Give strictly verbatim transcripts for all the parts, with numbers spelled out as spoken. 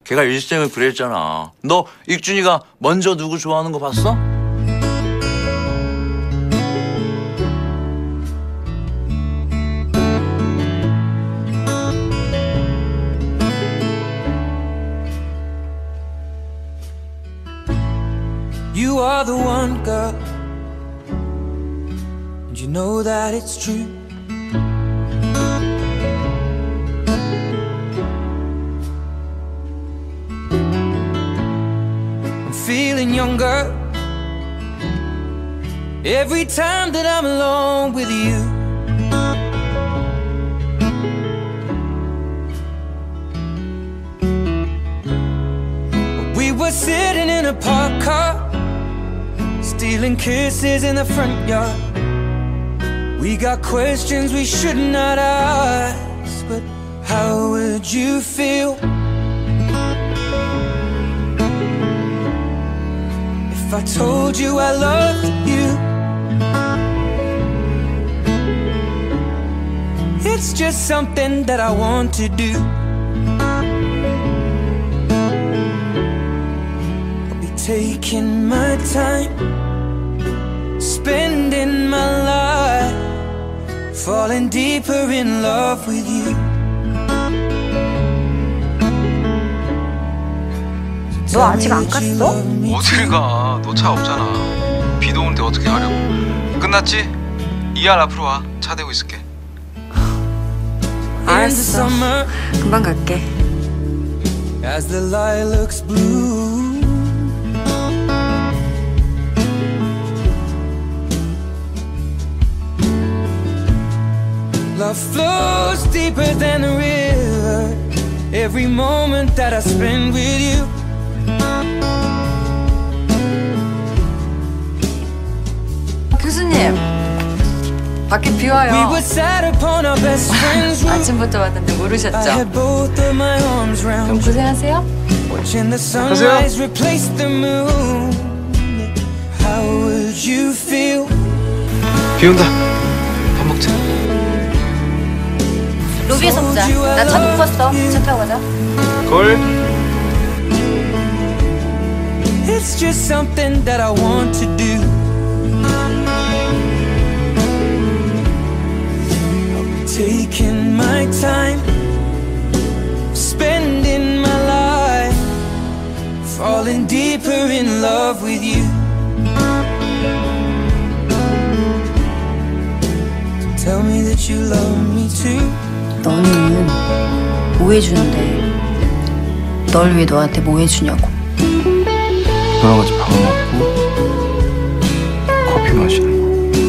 걔가 일생을 그랬잖아. 너 익준이가 먼저 누구 좋아하는 거 봤어? You are the one, girl, and you know that it's true. I'm feeling younger every time that I'm alone with you. We were sitting in a parked car, stealing kisses in the front yard. We got questions we should not ask, but how would you feel if I told you I loved you? It's just something that I want to do. I'll be taking my time, spending my life falling deeper in love with you. 너 아직 안 갔어? 어딜 가? 너 차 없잖아. 비도 오는데 어떻게 가려고? 끝났지? 이알 앞으로 와. 차 대고 있을게. 알았어. 금방 갈게. As the lilacs bloom, love flows deeper than a river. Every moment that I spend with you. 교수님, 밖에 비 와요. We were sat upon our best friend's roof. 아침부터 왔는데 I 모르셨죠? had both of my arms 그럼 round you. 고생하세요. Watching the sunrise replace the moon. How would you feel? 비 온다. 밥 먹자. 로비에서 보자. 나 차 놓고 왔어. 차 타고 가자. 걸. It's just something that I want to do. I'll be taking my time, spending my life falling deeper in love with you. So tell me that you love me too. 너는 뭐 해주는데 널 왜 너한테 뭐 해주냐고. 너랑 같이 밥 먹고 커피 마시는 거.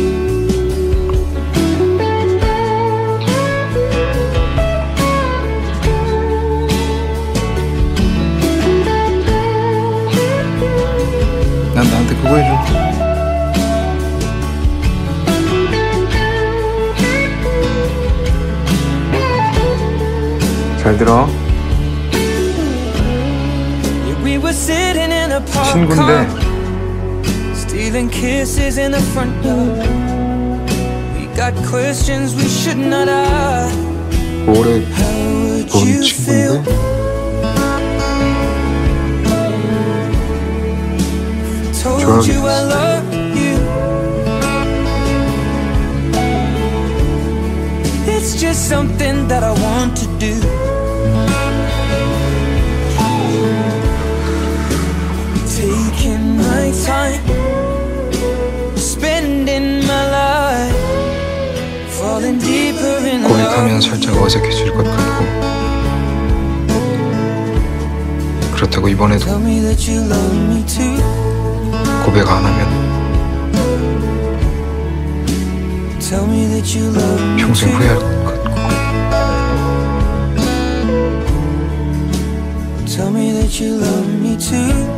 난 나한테 그거 해줘. 잘 들어. 친구인데 stealing kisses in the front yard. We got questions we should not ask. 오래 본 친구인데 좋아하겠어. It's just something that I want to do. Taking my time, spending my life falling deeper in love. 고백하면 살짝 어색해질 것 같고 그렇다고 이번에도 Tell me that you love me too. 고백 안 하면 Tell me that you love me 평생 too. 후회할 것 같고 Tell me that you love me too.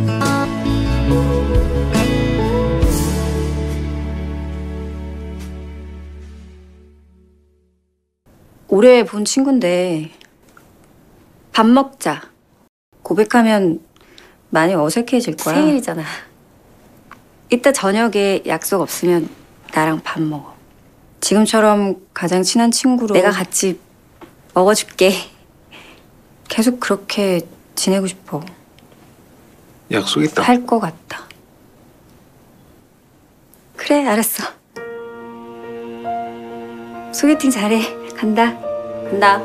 오래 본 친구인데 밥 먹자. 고백하면 많이 어색해질 거야. 생일이잖아. 이따 저녁에 약속 없으면 나랑 밥 먹어. 지금처럼 가장 친한 친구로 내가 같이 먹어줄게. 계속 그렇게 지내고 싶어. 약속 있다. 할 것 같다. 그래, 알았어. 소개팅 잘해. 간다. 간다.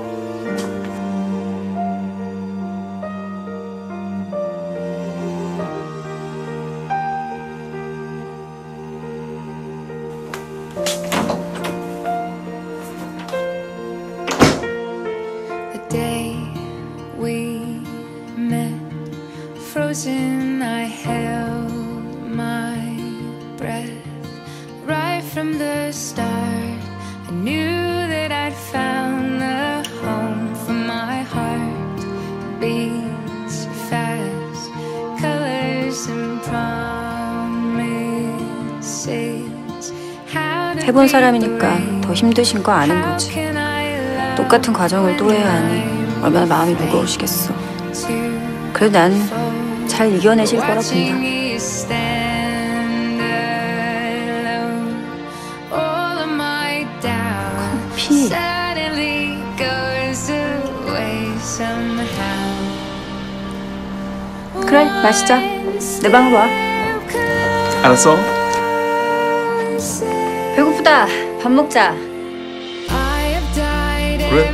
The day we met, frozen, I held my breath. Right from the start, I knew that I'd found the home for my heart. Beats fast, colors and promises. How to 해본 사람이니까 더 힘드신 거 아는 거지. 똑같은 과정을 또 해야 하니 얼마나 마음이 무거우시겠어. 그래도 난 잘 이겨내실 거라 본다. 커피. 그래, 마시자. 내 방으로 와. 알았어. 배고프다. 밥 먹자. 그래.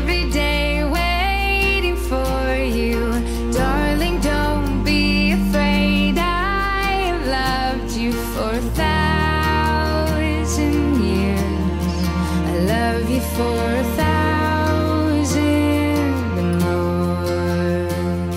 For a thousand more.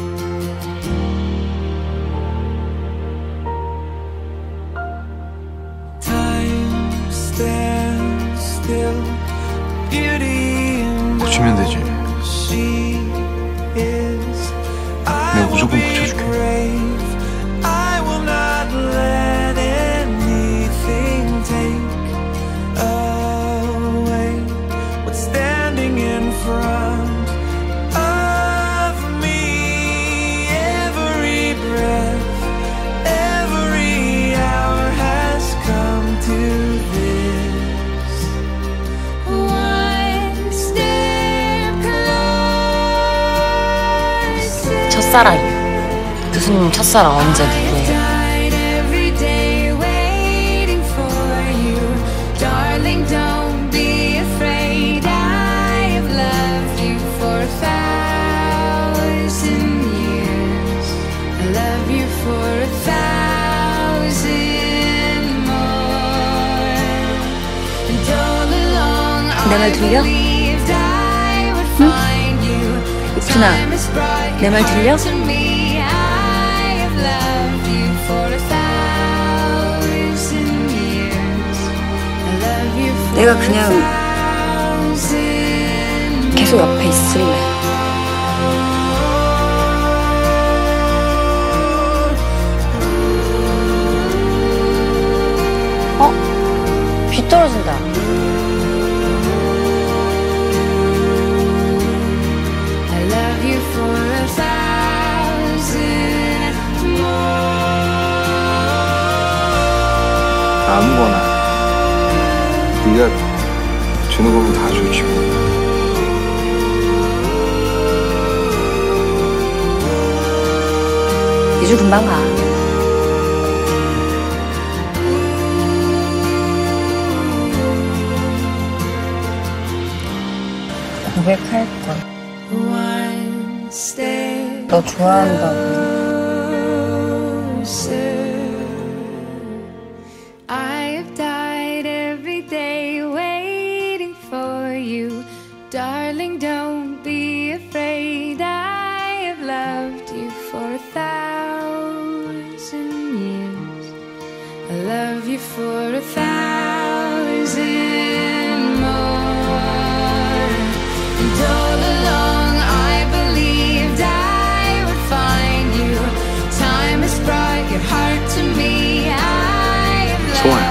Time stands still. Beauty and 고치면 되지. she is. 내가 무조건 고쳐줄게. I will not let anything take away what's standing in front of me. Every breath, every hour has come to this. One step closer. 첫사랑이요. 교수님 첫사랑 언제 누구예요? 내 말 들려? 응? 이춘아, 내 말 들려? 내가 그냥 계속 옆에 있을래. 어? 비 떨어진다. 아무거나 네가 주는 거면 다 좋지 뭐. 이 주 금방 가. 고백할 걸. 너 좋아한다고. Darling, don't be afraid. I have loved you for a thousand years. I love you for a thousand more. And all along I believed I would find you. Time has brought your heart to me. I have loved you.